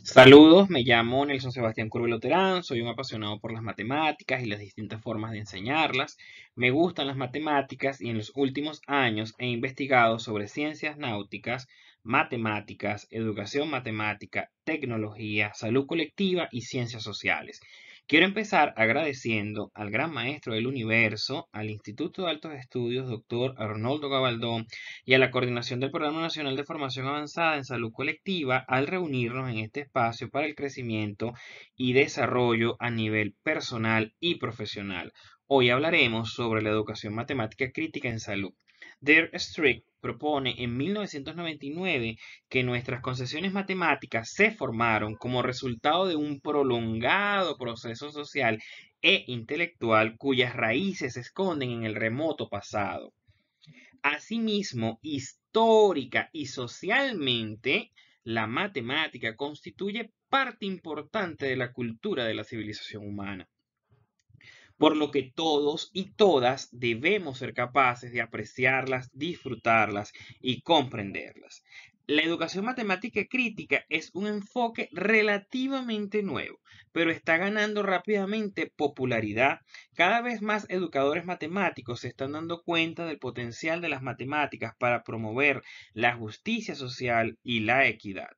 Saludos, me llamo Nelson Sebastián Curbelo Terán, soy un apasionado por las matemáticas y las distintas formas de enseñarlas. Me gustan las matemáticas y en los últimos años he investigado sobre ciencias náuticas, matemáticas, educación matemática, tecnología, salud colectiva y ciencias sociales. Quiero empezar agradeciendo al gran maestro del universo, al Instituto de Altos Estudios, doctor Arnoldo Gabaldón, y a la coordinación del Programa Nacional de Formación Avanzada en Salud Colectiva al reunirnos en este espacio para el crecimiento y desarrollo a nivel personal y profesional. Hoy hablaremos sobre la educación matemática crítica en salud. Der Strick propone en 1999 que nuestras concepciones matemáticas se formaron como resultado de un prolongado proceso social e intelectual cuyas raíces se esconden en el remoto pasado. Asimismo, histórica y socialmente, la matemática constituye parte importante de la cultura de la civilización humana, por lo que todos y todas debemos ser capaces de apreciarlas, disfrutarlas y comprenderlas. La educación matemática crítica es un enfoque relativamente nuevo, pero está ganando rápidamente popularidad. Cada vez más educadores matemáticos se están dando cuenta del potencial de las matemáticas para promover la justicia social y la equidad.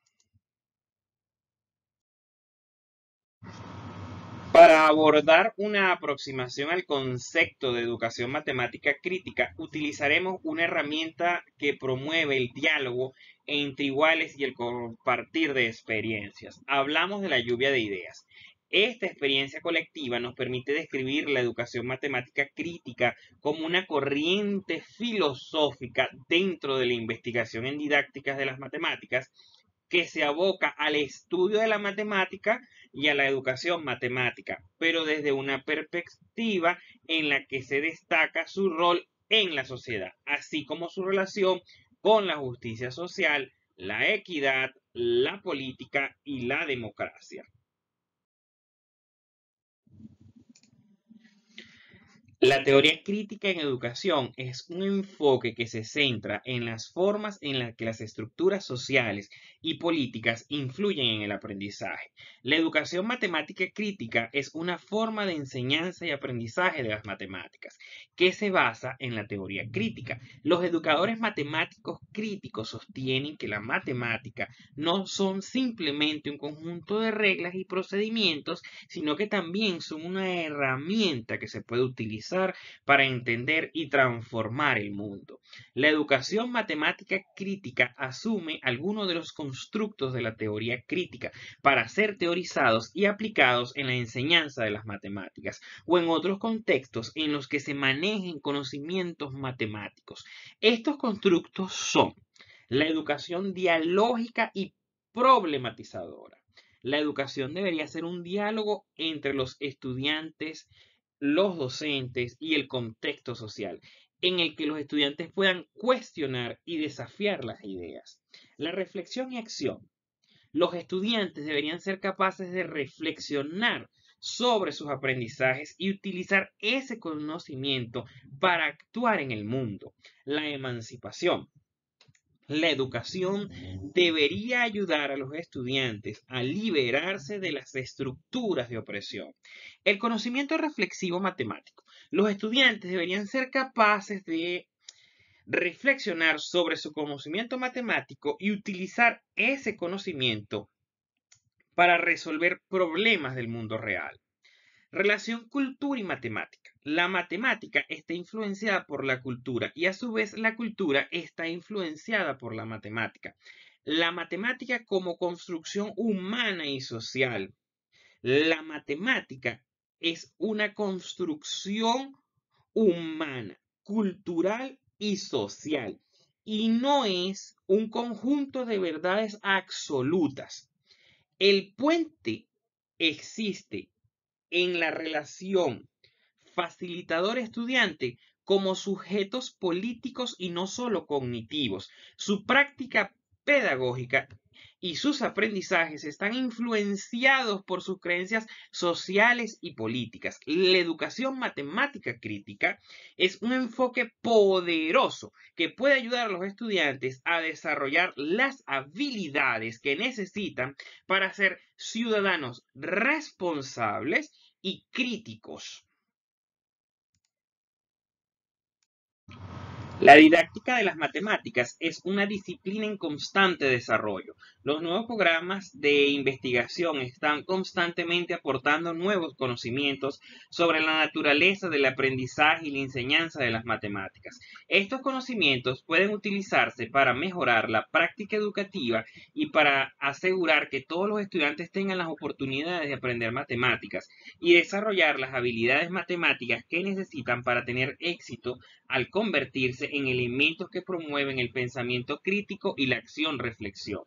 Para abordar una aproximación al concepto de educación matemática crítica, utilizaremos una herramienta que promueve el diálogo entre iguales y el compartir de experiencias. Hablamos de la lluvia de ideas. Esta experiencia colectiva nos permite describir la educación matemática crítica como una corriente filosófica dentro de la investigación en didácticas de las matemáticas que se aboca al estudio de la matemática y a la educación matemática, pero desde una perspectiva en la que se destaca su rol en la sociedad, así como su relación con la justicia social, la equidad, la política y la democracia. La teoría crítica en educación es un enfoque que se centra en las formas en las que las estructuras sociales y políticas influyen en el aprendizaje. La educación matemática crítica es una forma de enseñanza y aprendizaje de las matemáticas que se basa en la teoría crítica. Los educadores matemáticos críticos sostienen que la matemática no son simplemente un conjunto de reglas y procedimientos, sino que también son una herramienta que se puede utilizar para entender y transformar el mundo. La educación matemática crítica asume algunos de los constructos de la teoría crítica para ser teorizados y aplicados en la enseñanza de las matemáticas o en otros contextos en los que se manejen conocimientos matemáticos. Estos constructos son la educación dialógica y problematizadora. La educación debería ser un diálogo entre los estudiantes, los docentes y el contexto social, en el que los estudiantes puedan cuestionar y desafiar las ideas. La reflexión y acción. Los estudiantes deberían ser capaces de reflexionar sobre sus aprendizajes y utilizar ese conocimiento para actuar en el mundo. La emancipación. La educación debería ayudar a los estudiantes a liberarse de las estructuras de opresión. El conocimiento reflexivo matemático. Los estudiantes deberían ser capaces de reflexionar sobre su conocimiento matemático y utilizar ese conocimiento para resolver problemas del mundo real. Relación cultura y matemática. La matemática está influenciada por la cultura y a su vez la cultura está influenciada por la matemática. La matemática como construcción humana y social. La matemática es una construcción humana, cultural y social y no es un conjunto de verdades absolutas. El puente existe en la relación facilitador-estudiante como sujetos políticos y no solo cognitivos. Su práctica pedagógica y sus aprendizajes están influenciados por sus creencias sociales y políticas. La educación matemática crítica es un enfoque poderoso que puede ayudar a los estudiantes a desarrollar las habilidades que necesitan para ser ciudadanos responsables y críticos. La didáctica de las matemáticas es una disciplina en constante desarrollo. Los nuevos programas de investigación están constantemente aportando nuevos conocimientos sobre la naturaleza del aprendizaje y la enseñanza de las matemáticas. Estos conocimientos pueden utilizarse para mejorar la práctica educativa y para asegurar que todos los estudiantes tengan las oportunidades de aprender matemáticas y desarrollar las habilidades matemáticas que necesitan para tener éxito al convertirse en elementos que promueven el pensamiento crítico y la acción-reflexión.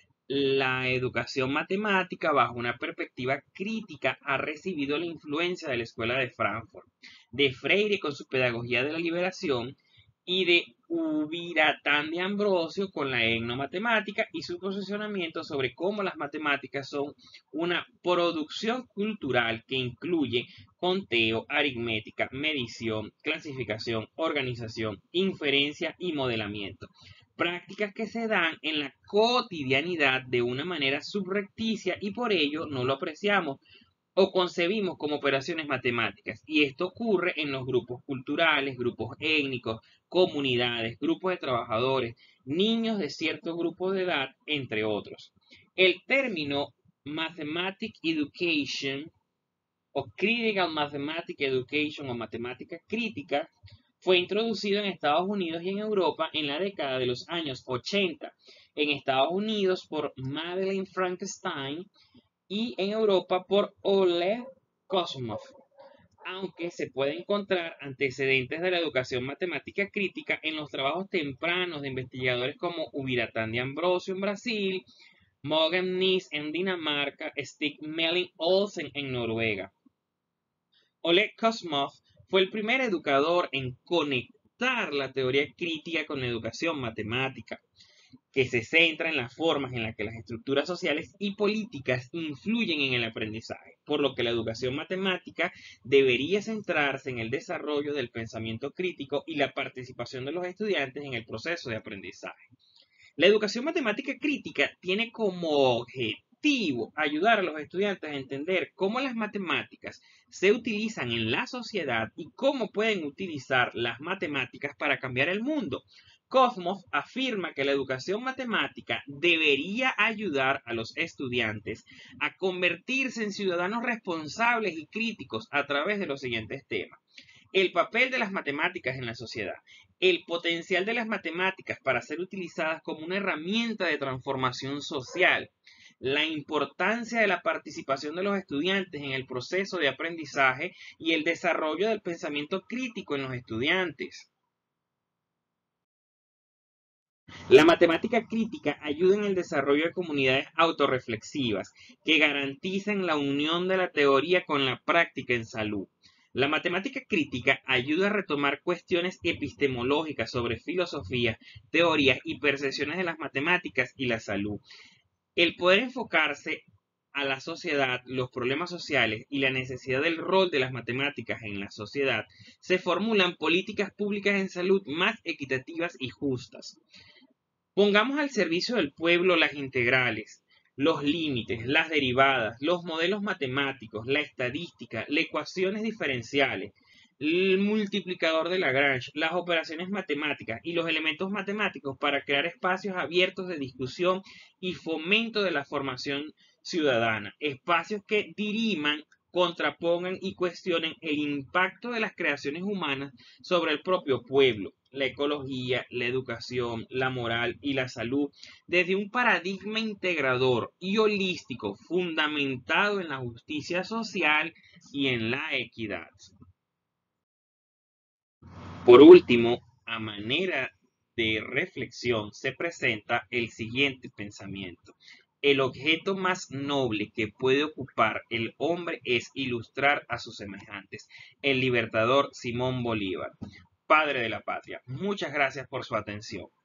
La educación matemática bajo una perspectiva crítica ha recibido la influencia de la Escuela de Frankfurt, de Freire con su pedagogía de la liberación y de Ubiratán de Ambrosio con la etnomatemática y su posicionamiento sobre cómo las matemáticas son una producción cultural que incluye conteo, aritmética, medición, clasificación, organización, inferencia y modelamiento. Prácticas que se dan en la cotidianidad de una manera subrepticia y por ello no lo apreciamos o concebimos como operaciones matemáticas. Y esto ocurre en los grupos culturales, grupos étnicos, comunidades, grupos de trabajadores, niños de cierto grupo de edad, entre otros. El término Mathematic Education o Critical Mathematics Education o matemática crítica fue introducido en Estados Unidos y en Europa en la década de los años 80. En Estados Unidos por Madeleine Frankenstein y en Europa por Oleg Kosmov, aunque se pueden encontrar antecedentes de la educación matemática crítica en los trabajos tempranos de investigadores como Ubiratán de Ambrosio en Brasil, Mogens Nis en Dinamarca, Stig Melling Olsen en Noruega. Oleg Kosmov fue el primer educador en conectar la teoría crítica con la educación matemática, que se centra en las formas en las que las estructuras sociales y políticas influyen en el aprendizaje, por lo que la educación matemática debería centrarse en el desarrollo del pensamiento crítico y la participación de los estudiantes en el proceso de aprendizaje. La educación matemática crítica tiene como objetivo ayudar a los estudiantes a entender cómo las matemáticas se utilizan en la sociedad y cómo pueden utilizar las matemáticas para cambiar el mundo. Kosmov afirma que la educación matemática debería ayudar a los estudiantes a convertirse en ciudadanos responsables y críticos a través de los siguientes temas. El papel de las matemáticas en la sociedad. El potencial de las matemáticas para ser utilizadas como una herramienta de transformación social. La importancia de la participación de los estudiantes en el proceso de aprendizaje y el desarrollo del pensamiento crítico en los estudiantes. La matemática crítica ayuda en el desarrollo de comunidades autorreflexivas que garantizan la unión de la teoría con la práctica en salud. La matemática crítica ayuda a retomar cuestiones epistemológicas sobre filosofía, teorías y percepciones de las matemáticas y la salud. El poder enfocarse a la sociedad, los problemas sociales y la necesidad del rol de las matemáticas en la sociedad, se formulan políticas públicas en salud más equitativas y justas. Pongamos al servicio del pueblo las integrales, los límites, las derivadas, los modelos matemáticos, la estadística, las ecuaciones diferenciales, el multiplicador de Lagrange, las operaciones matemáticas y los elementos matemáticos para crear espacios abiertos de discusión y fomento de la formación ciudadana, espacios que diriman, contrapongan y cuestionen el impacto de las creaciones humanas sobre el propio pueblo, la ecología, la educación, la moral y la salud, desde un paradigma integrador y holístico fundamentado en la justicia social y en la equidad. Por último, a manera de reflexión se presenta el siguiente pensamiento. El objeto más noble que puede ocupar el hombre es ilustrar a sus semejantes. El libertador Simón Bolívar, padre de la patria. Muchas gracias por su atención.